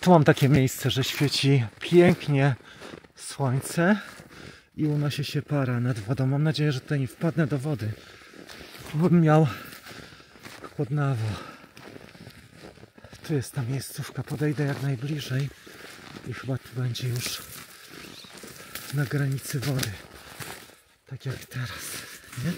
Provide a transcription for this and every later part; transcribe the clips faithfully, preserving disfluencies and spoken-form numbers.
Tu mam takie miejsce, że świeci pięknie słońce i unosi się para nad wodą. Mam nadzieję, że tutaj nie wpadnę do wody, bym miał chłodnawo. Tu jest ta miejscówka, podejdę jak najbliżej i chyba tu będzie już na granicy wody, tak jak teraz, nie?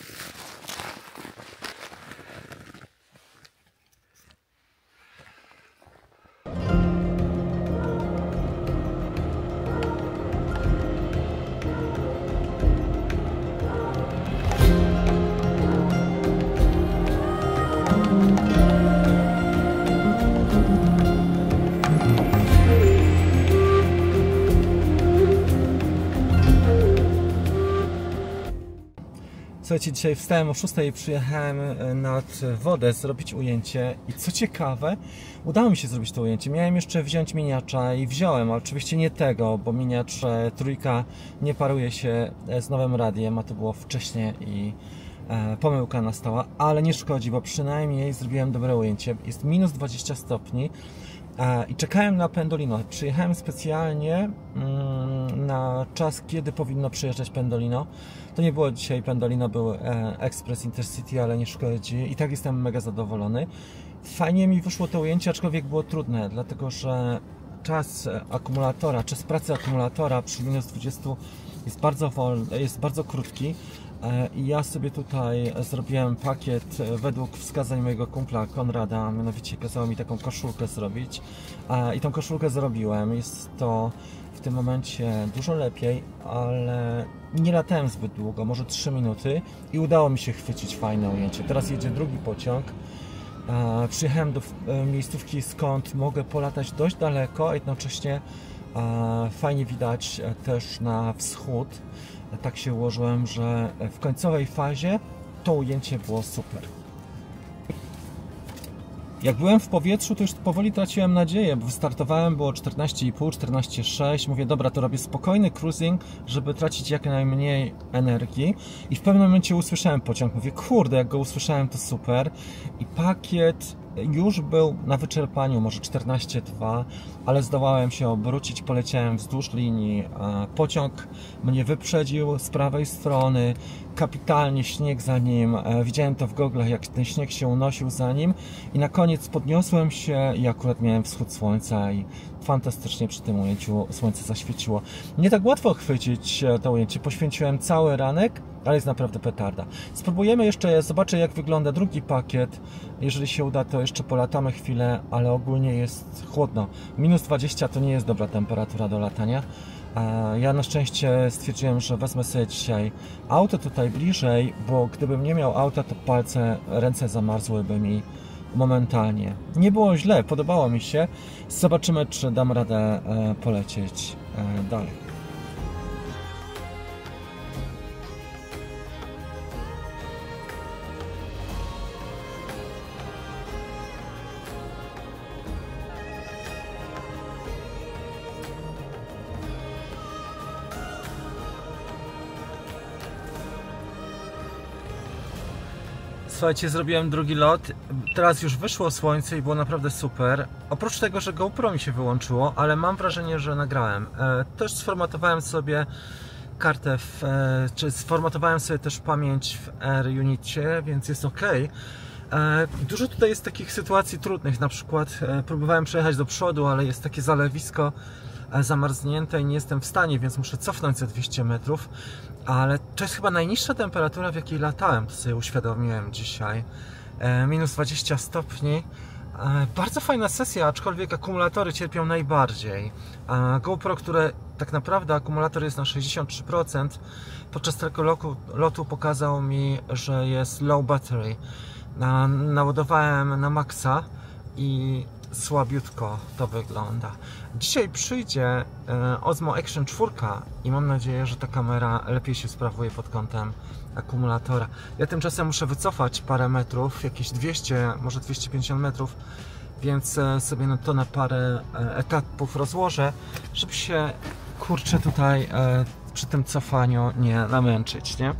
Słuchajcie, dzisiaj wstałem o szóstej i przyjechałem nad wodę zrobić ujęcie i co ciekawe, udało mi się zrobić to ujęcie. Miałem jeszcze wziąć miniacza i wziąłem, ale oczywiście nie tego, bo miniacz trójka nie paruje się z nowym radiem, a to było wcześniej i e, pomyłka nastała, ale nie szkodzi, bo przynajmniej zrobiłem dobre ujęcie. Jest minus dwadzieścia stopni e, i czekałem na Pendolino. Przyjechałem specjalnie mm, na czas, kiedy powinno przyjeżdżać Pendolino. To nie było dzisiaj Pendolino, był e, Express Intercity, ale nie szkodzi. I tak jestem mega zadowolony. Fajnie mi wyszło to ujęcie, aczkolwiek było trudne, dlatego że czas akumulatora, czas pracy akumulatora przy minus dwudziestu jest bardzo wolny, jest bardzo krótki. E, I ja sobie tutaj zrobiłem pakiet według wskazań mojego kumpla Konrada, mianowicie kazał mi taką koszulkę zrobić. E, I tą koszulkę zrobiłem. Jest to w tym momencie dużo lepiej, ale nie latałem zbyt długo, może trzy minuty i udało mi się chwycić fajne ujęcie. Teraz jedzie drugi pociąg. E, przyjechałem do e, miejscówki, skąd mogę polatać dość daleko, a jednocześnie e, fajnie widać e, też na wschód. E, tak się ułożyłem, że w końcowej fazie to ujęcie było super. Jak byłem w powietrzu, to już powoli traciłem nadzieję, bo wystartowałem, było czternaście i pół, czternaście przecinek sześć. Mówię, dobra, to robię spokojny cruising, żeby tracić jak najmniej energii. I w pewnym momencie usłyszałem pociąg. Mówię, kurde, jak go usłyszałem, to super. I pakiet już był na wyczerpaniu, może czternaście przecinek dwa, ale zdołałem się obrócić, poleciałem wzdłuż linii. Pociąg mnie wyprzedził z prawej strony, kapitalnie śnieg za nim, widziałem to w goglach, jak ten śnieg się unosił za nim i na koniec podniosłem się i akurat miałem wschód słońca i fantastycznie przy tym ujęciu słońce zaświeciło. Nie tak łatwo chwycić to ujęcie, poświęciłem cały ranek, ale jest naprawdę petarda. Spróbujemy jeszcze, zobaczę jak wygląda drugi pakiet. Jeżeli się uda, to jeszcze polatamy chwilę, ale ogólnie jest chłodno. minus dwadzieścia to nie jest dobra temperatura do latania. Ja na szczęście stwierdziłem, że wezmę sobie dzisiaj auto tutaj bliżej, bo gdybym nie miał auta, to palce, ręce zamarzłyby mi momentalnie. Nie było źle, podobało mi się. Zobaczymy, czy dam radę polecieć dalej. Słuchajcie, zrobiłem drugi lot, teraz już wyszło słońce i było naprawdę super. Oprócz tego, że GoPro mi się wyłączyło, ale mam wrażenie, że nagrałem. E, też sformatowałem sobie kartę, w, e, czy sformatowałem sobie też pamięć w AirUnitie, więc jest ok. E, dużo tutaj jest takich sytuacji trudnych, na przykład e, próbowałem przejechać do przodu, ale jest takie zalewisko e, zamarznięte i nie jestem w stanie, więc muszę cofnąć ze dwieście metrów. Ale to jest chyba najniższa temperatura, w jakiej latałem, to sobie uświadomiłem dzisiaj. E, minus dwadzieścia stopni. E, bardzo fajna sesja, aczkolwiek akumulatory cierpią najbardziej. E, GoPro, które tak naprawdę akumulator jest na sześćdziesiąt trzy procent, podczas tego lotu, lotu pokazał mi, że jest low battery. E, naładowałem na maksa i słabiutko to wygląda. Dzisiaj przyjdzie e, Osmo Action cztery i mam nadzieję, że ta kamera lepiej się sprawuje pod kątem akumulatora. Ja tymczasem muszę wycofać parę metrów, jakieś dwieście, może dwieście pięćdziesiąt metrów, więc e, sobie to na parę e, etapów rozłożę, żeby się, kurczę, tutaj e, przy tym cofaniu nie namęczyć, nie?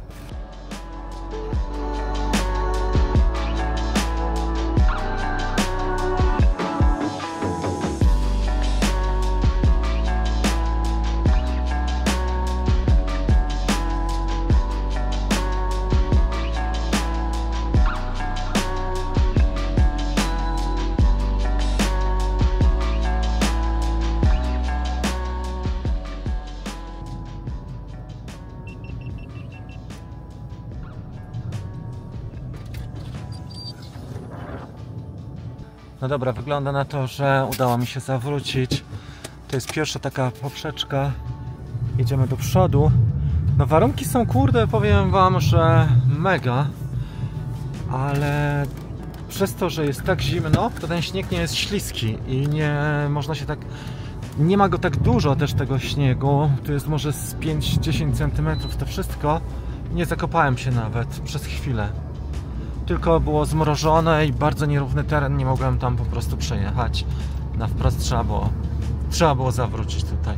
No dobra, wygląda na to, że udało mi się zawrócić. To jest pierwsza taka poprzeczka. Jedziemy do przodu. No warunki są, kurde, powiem wam, że mega. Ale przez to, że jest tak zimno, to ten śnieg nie jest śliski i nie można się tak... Nie ma go tak dużo też tego śniegu. Tu jest może z pięć do dziesięciu centymetrów to wszystko. Nie zakopałem się nawet przez chwilę. Tylko było zmrożone i bardzo nierówny teren, nie mogłem tam po prostu przejechać. Na wprost trzeba było, trzeba było zawrócić tutaj.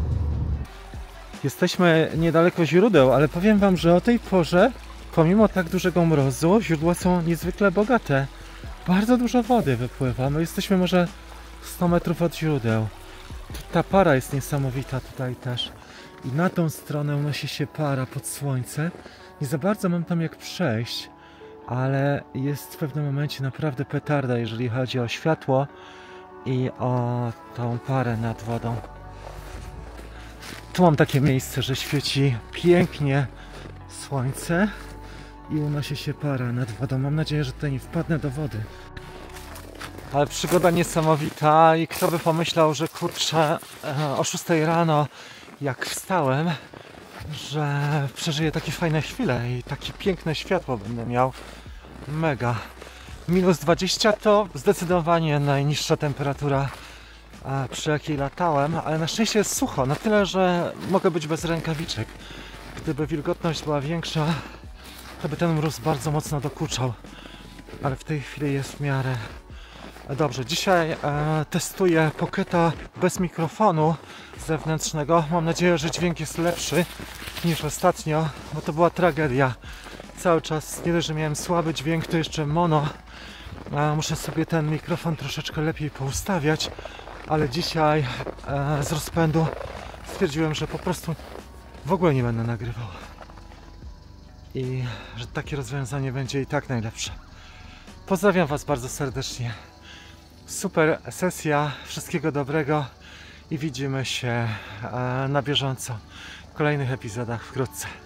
Jesteśmy niedaleko źródeł, ale powiem wam, że o tej porze, pomimo tak dużego mrozu, źródła są niezwykle bogate. Bardzo dużo wody wypływa. My jesteśmy może sto metrów od źródeł. Ta para jest niesamowita tutaj też. I na tą stronę unosi się para pod słońce. Nie za bardzo mam tam jak przejść, ale jest w pewnym momencie naprawdę petarda, jeżeli chodzi o światło i o tą parę nad wodą. Tu mam takie miejsce, że świeci pięknie słońce i unosi się para nad wodą. Mam nadzieję, że tutaj nie wpadnę do wody. Ale przygoda niesamowita i kto by pomyślał, że kurczę, o szóstej rano jak wstałem, że przeżyję takie fajne chwile i takie piękne światło będę miał. Mega. minus dwadzieścia to zdecydowanie najniższa temperatura, przy jakiej latałem, ale na szczęście jest sucho, na tyle, że mogę być bez rękawiczek. Gdyby wilgotność była większa, to by ten mróz bardzo mocno dokuczał, ale w tej chwili jest w miarę dobrze. Dzisiaj e, testuję Pocketa bez mikrofonu zewnętrznego. Mam nadzieję, że dźwięk jest lepszy niż ostatnio, bo to była tragedia. Cały czas, nie dość, że miałem słaby dźwięk, to jeszcze mono. E, muszę sobie ten mikrofon troszeczkę lepiej poustawiać, ale dzisiaj e, z rozpędu stwierdziłem, że po prostu w ogóle nie będę nagrywał. I że takie rozwiązanie będzie i tak najlepsze. Pozdrawiam was bardzo serdecznie. Super sesja, wszystkiego dobrego i widzimy się na bieżąco w kolejnych epizodach wkrótce.